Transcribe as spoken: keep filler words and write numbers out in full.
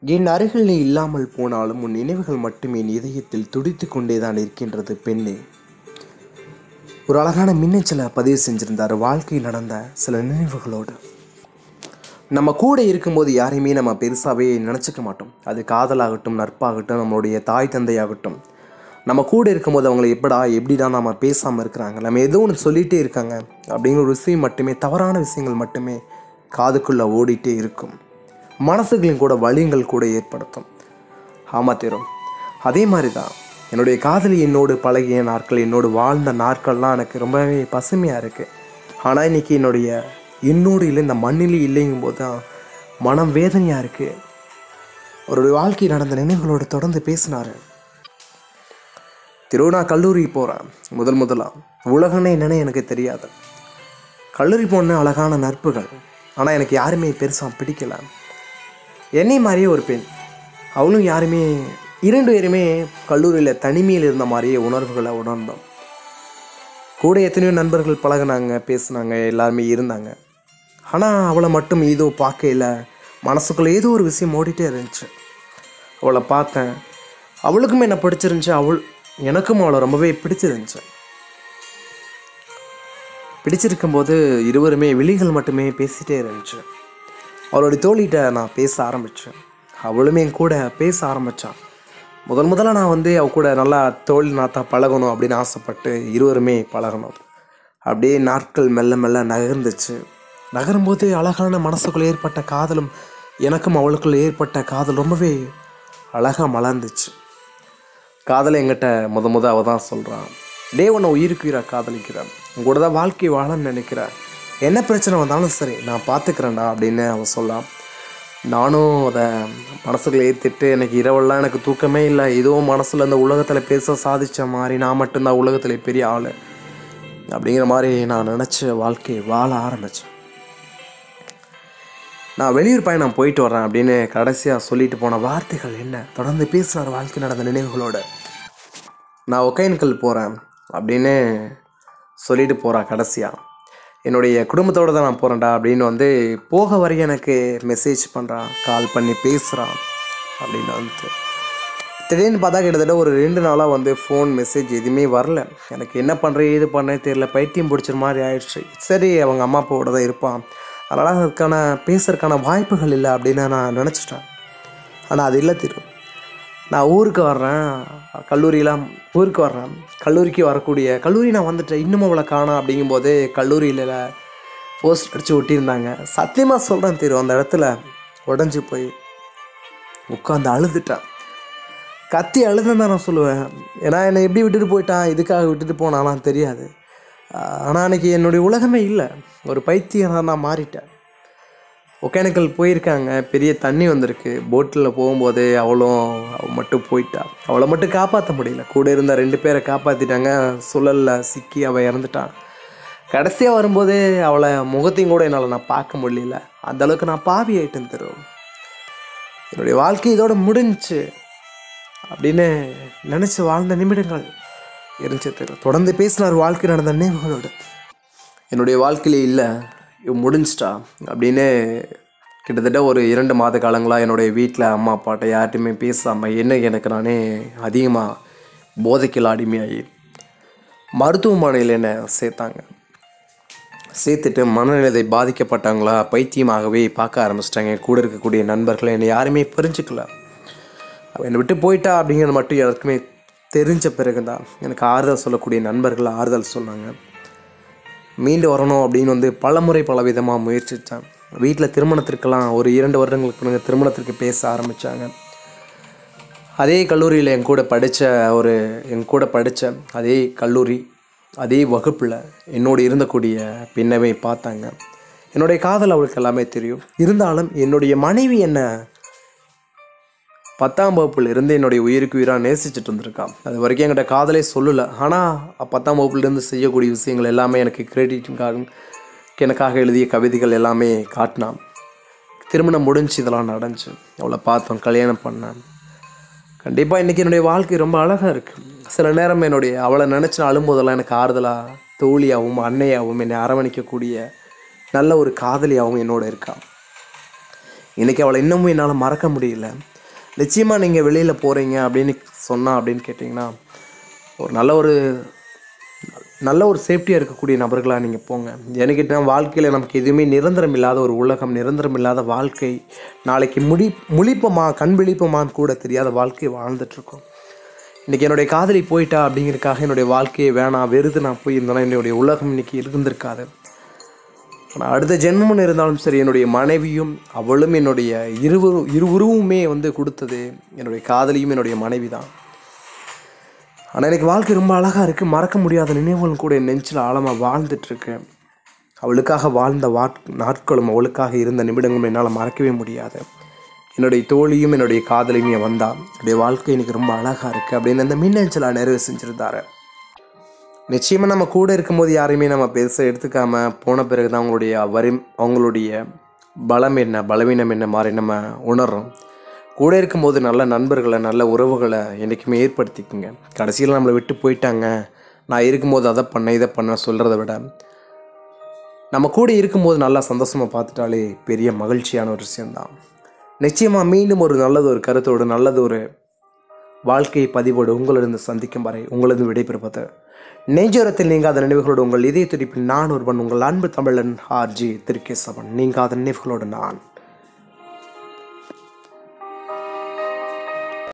என் அருகில் நீ இல்லாமல் போனாலும் உன் நினைவுகள் மட்டும் என் இதயத்தில் துடித்து கொண்டேதான் இருக்கின்றது பெண்ணே. ஒரு அழகான மின்னஞ்சலை பதிவு செஞ்சிருந்தார் வாழ்க்கையில் நடந்த சில நினைவுகளோடு. நம்ம கூட இருக்கும்போது யாரையுமே நம்ம பெருசாகவே நினச்சிக்க மாட்டோம். அது காதலாகட்டும், நட்பாகட்டும், நம்மளுடைய தாய் தந்தையாகட்டும். நம்ம கூட இருக்கும்போது அவங்கள எப்படா எப்படிடா நம்ம பேசாமல் இருக்கிறாங்க, நம்ம ஏதோ ஒன்று சொல்லிகிட்டே இருக்காங்க அப்படிங்கிற ஒரு விஷயம் மட்டுமே, தவறான விஷயங்கள் மட்டுமே காதுக்குள்ளே ஓடிட்டே இருக்கும். மனசுகளின் கூட வலிகள் கூட ஏற்படுத்தும். ஆமாம் தரும். அதே மாதிரி தான் என்னுடைய காதலி என்னோடு பழகிய நாட்கள், என்னோடு வாழ்ந்த நாட்கள்லாம் எனக்கு ரொம்பவே பசுமையாக இருக்குது. ஆனால் இன்றைக்கி என்னுடைய என்னோடு இல்லை, இந்த மண்ணிலே இல்லைங்கும் போது தான் மனம் வேதனையாக இருக்குது. அவருடைய வாழ்க்கை நடந்த நினைவுகளோடு தொடர்ந்து பேசினார். திரு நான் கல்லூரி போகிறேன். முதல் முதலாக உலகமே என்னன்னு எனக்கு தெரியாது. கல்லூரி போன அழகான நட்புகள், ஆனால் எனக்கு யாருமே பெருசாக பிடிக்கலை. என்னை மாதிரியே ஒரு பெண், அவளும் யாருமே, இரண்டு பேருமே கல்லூரியில் தனிமையில் இருந்த மாதிரியே உணர்வுகளை உணர்ந்தோம். கூட எத்தனையோ நண்பர்கள் பழகினாங்க, பேசினாங்க, எல்லாருமே இருந்தாங்க. ஆனால் அவளை மட்டும் ஏதோ பார்க்கையில் மனசுக்குள்ளே ஏதோ ஒரு விஷயம் ஓடிட்டே இருந்துச்சு. அவளை பார்த்தேன், அவளுக்கும் என்ன பிடிச்சிருந்துச்சு, அவள் எனக்கும் அவளை ரொம்பவே பிடிச்சிருந்துச்சு. பிடிச்சிருக்கும்போது இருவருமே விழிகள் மட்டுமே பேசிகிட்டே இருந்துச்சு. அவளுடைய தோழிகிட்ட நான் பேச ஆரம்பித்தேன், அவளுமே என் கூட பேச ஆரம்பித்தான். முதல் முதலாக நான் வந்து அவள் கூட நல்லா தோழி நாத்தா பழகணும் அப்படின்னு ஆசைப்பட்டு இருவருமே பழகணும். அப்படியே நாட்கள் மெல்ல மெல்ல நகர்ந்துச்சு. நகரும்போது அழகான மனசுக்குள்ளே ஏற்பட்ட காதலும் எனக்கும் அவளுக்குள்ளே ஏற்பட்ட காதல் ரொம்பவே அழகாக மலர்ந்துச்சு. காதலை என்கிட்ட முத முத அவள் தான் சொல்கிறான், டே உன்னை உயிருக்கு உயிராக காதலிக்கிறேன், உங்களோட தான் வாழ்க்கை வாழன்னு நினைக்கிறேன், என்ன பிரச்சனை வந்தாலும் சரி நான் பார்த்துக்கிறேன்டா அப்படின்னு அவன் சொல்லலாம். நானும் அதை மனசுக்குள்ளே ஏற்றிட்டு எனக்கு இரவெல்லாம் எனக்கு தூக்கமே இல்லை. ஏதோ மனசில் இந்த உலகத்தில் பேச சாதித்த மாதிரி, நான் மட்டும்தான் உலகத்தில் பெரிய ஆள் அப்படிங்கிற மாதிரி நான் நினச்ச வாழ்க்கையை வாழ ஆரம்பித்தேன். நான் வெளியூர் பயணம் போயிட்டு வரேன் அப்படின்னு கடைசியாக சொல்லிட்டு போன வார்த்தைகள் என்ன, தொடர்ந்து பேசினார் வாழ்க்கை நடந்த நினைவுகளோடு. நான் ஒகேனக்கல் போகிறேன் அப்படின்னு சொல்லிட்டு போகிறான். கடைசியாக என்னுடைய குடும்பத்தோடு தான் நான் போகிறேன்டா அப்படின்னு வந்து போக வரைக்கும் எனக்கு மெசேஜ் பண்ணுறான், கால் பண்ணி பேசுகிறான் அப்படின்னு வந்து திடீர்னு பார்த்தா கிட்டத்தட்ட ஒரு ரெண்டு நாளாக வந்து ஃபோன் மெசேஜ் எதுவுமே வரல. எனக்கு என்ன பண்ணுறேன் ஏது பண்ணுறேன்னு தெரியல, பைத்தியம் பிடிச்ச மாதிரி ஆயிடுச்சு. சரி அவங்க அம்மா அப்பாவோட தான் இருப்பான், அதனால் அதுக்கான பேசுறதுக்கான வாய்ப்புகள் இல்லை அப்படின்னு நான் நினச்சிட்டேன். ஆனால் அது இல்லை திரு. நான் ஊருக்கு வர்றேன், கல்லூரியெலாம் ஊருக்கு வர்றேன், கல்லூரிக்கு வரக்கூடிய கல்லூரி நான் வந்துட்டேன், இன்னும் அவளை காணோம் அப்படிங்கும்போது கல்லூரியில் போஸ்ட் அடித்து ஒட்டியிருந்தாங்க. சத்தியமாக சொல்கிறேன் திரு, அந்த இடத்துல உடஞ்சி போய் உட்காந்து அழுதுட்டேன். கத்தி அழுதுன்னு தான் நான் சொல்லுவேன். ஏன்னா என்னை எப்படி விட்டுட்டு போயிட்டான், இதுக்காக விட்டுட்டு போனாலாம் தெரியாது. ஆனால் அன்றைக்கி என்னுடைய உலகமே இல்லை, ஒரு பைத்தியம் நான் மாறிட்டேன். ஒகேனக்கல் போயிருக்காங்க, பெரிய தண்ணி வந்திருக்கு, போட்டில் போகும்போது அவளும் அவள் மட்டும் போயிட்டா. அவளை மட்டும் காப்பாற்ற முடியல, கூட இருந்த ரெண்டு பேரை காப்பாற்றிட்டாங்க. சுழலில் சிக்கி அவள் இறந்துட்டான். கடைசியாக வரும்போது அவளை முகத்தையும் கூட என்னால் நான் பார்க்க முடியல. அந்தளவுக்கு நான் பாவி ஆகிட்டேன் தரும். என்னுடைய வாழ்க்கை இதோட முடிஞ்சிச்சு அப்படின்னு நினச்சி வாழ்ந்த நிமிடங்கள் இருந்துச்சு தரும். தொடர்ந்து பேசினார் வாழ்க்கை நடந்த நினைவுகளோடு. என்னுடைய வாழ்க்கையிலே இல்லை, இவன் முடிஞ்சிட்டா அப்படின்னு கிட்டத்தட்ட ஒரு இரண்டு மாத காலங்களாக என்னுடைய வீட்டில் அம்மா அப்பாட்ட யார்கிட்டையுமே பேசாமல் என்ன எனக்கு நானே அதிகமாக போதைக்கில் அடிமையாகி மருத்துவமனையில் என்னை சேர்த்தாங்க. சேர்த்துட்டு மனநிலை பாதிக்கப்பட்டாங்களா, பைத்தியமாகவே பார்க்க ஆரம்பிச்சிட்டாங்க. கூட இருக்கக்கூடிய நண்பர்கள் என்னை யாருமே புரிஞ்சுக்கல. என்னை விட்டு போயிட்டா அப்படிங்கிறது மட்டும் யாருக்குமே தெரிஞ்ச பிறகு தான் எனக்கு ஆறுதல் சொல்லக்கூடிய நண்பர்கள் ஆறுதல் சொன்னாங்க. மீண்டு வரணும் அப்படின்னு வந்து பல முறை பல விதமாக முயற்சித்தேன். வீட்டில் திருமணத்திற்கெல்லாம் ஒரு இரண்டு வருடங்களுக்கு பிறகு திருமணத்திற்கு பேச ஆரம்பித்தாங்க. அதே கல்லூரியில் என் கூட படித்த ஒரு என் கூட படித்த அதே கல்லூரி அதே வகுப்பில் என்னோடு இருந்தக்கூடிய பெண்ணவை பார்த்தாங்க. என்னுடைய காதல் அவளுக்கு எல்லாமே தெரியும். இருந்தாலும் என்னுடைய மனைவி என்ன பத்தாம் வகுப்பில் இருந்து என்னுடைய உயிருக்கு உயிராக நேசிச்சுட்டு இருந்திருக்கான். அது வரைக்கும் என்கிட்ட காதலே சொல்லலை. ஆனால் பத்தாம் வகுப்புலேருந்து செய்யக்கூடிய விஷயங்கள் எல்லாமே எனக்கு கிரெடிட்டுக்காக எனக்காக எழுதிய கவிதைகள் எல்லாமே காட்டினான். திருமணம் முடிஞ்சு இதெல்லாம் நடந்துச்சு. அவளை பார்த்தோம், கல்யாணம் பண்ணேன். கண்டிப்பாக இன்றைக்கி என்னுடைய வாழ்க்கை ரொம்ப அழகாக இருக்குது. சில நேரம் என்னுடைய அவளை நினச்சி அழும்போதெல்லாம் எனக்கு ஆறுதலாக தோழியாகவும் அன்னையாகவும் என்னை அரவணைக்கக்கூடிய நல்ல ஒரு காதலியாகவும் என்னோட இருக்கா. இன்றைக்கி அவளை இன்னமும் என்னால் மறக்க முடியல. நிச்சயமாக நீங்கள் வெளியில் போகிறீங்க அப்படின்னு சொன்னால் அப்படின்னு கேட்டிங்கன்னா ஒரு நல்ல ஒரு நல்ல ஒரு சேஃப்டியாக இருக்கக்கூடிய நபர்களாக நீங்கள் போங்க. ஏன்னு கேட்டால் வாழ்க்கையில் நமக்கு எதுவுமே நிரந்தரம் இல்லாத ஒரு உலகம், நிரந்தரம் இல்லாத வாழ்க்கை, நாளைக்கு முடி முழிப்போமா கண் விழிப்போமான்னு கூட தெரியாத வாழ்க்கையை வாழ்ந்துட்டுருக்கோம். இன்றைக்கி என்னுடைய காதலி போயிட்டா அப்படிங்கிறதுக்காக என்னுடைய வாழ்க்கையை வேணாம் வெறுது நான் போயிருந்தேன்னா என்னுடைய உலகம் இன்றைக்கி இருந்திருக்காது. ஆனால் அடுத்த ஜென்மம்னு இருந்தாலும் சரி, என்னுடைய மனைவியும் அவளும் என்னுடைய இருவரு இருவுருவுமே வந்து கொடுத்தது என்னுடைய காதலியும் என்னுடைய மனைவி தான். ஆனால் எனக்கு வாழ்க்கை ரொம்ப அழகாக இருக்குது. மறக்க முடியாத நினைவுகளும் கூட என் நெஞ்சில் ஆழமாக வாழ்ந்துட்டுருக்கு. அவளுக்காக வாழ்ந்த வா நாட்களும் அவளுக்காக இருந்த நிமிடங்களும் என்னால் மறக்கவே முடியாது. என்னுடைய தோழியும் என்னுடைய காதலியும் வந்தால் என்னுடைய வாழ்க்கை எனக்கு ரொம்ப அழகாக இருக்குது அப்படின்னு அந்த மின்னஞ்சலாக நிறைவு செஞ்சுருந்தாரு. நிச்சயமாக நம்ம கூட இருக்கும்போது யாரையுமே நம்ம பெருசாக எடுத்துக்காமல் போன பிறகு தான் அவங்களுடைய வரி அவங்களுடைய பலம் என்ன பலவீனம் என்ன மாதிரி நம்ம உணர்றோம். கூட இருக்கும்போது நல்ல நண்பர்களை நல்ல உறவுகளை என்றைக்குமே ஏற்படுத்திக்குங்க. கடைசியில் நம்மளை விட்டு போயிட்டாங்க, நான் இருக்கும்போது அதை பண்ண இதை பண்ண சொல்கிறத விட நம்ம கூட இருக்கும்போது நல்லா சந்தோஷமாக பார்த்துட்டாலே பெரிய மகிழ்ச்சியான ஒரு விஷயந்தான். நிச்சயமாக மீண்டும் ஒரு நல்லது ஒரு கருத்தோடு நல்லது ஒரு வாழ்க்கையை பதிவோடு உங்களிருந்து சந்திக்கும் வரை உங்களது விடைபெறுவது நெஞ்சோரத்தில் நீங்காத நினைவுகளோடு உங்கள் இதய துடிப்பில் நான் ஒருவன் உங்கள் அன்பு தமிழன் ஆர்ஜி திருக்கேசவன். நீங்காத நினைவுகளோடு நான்.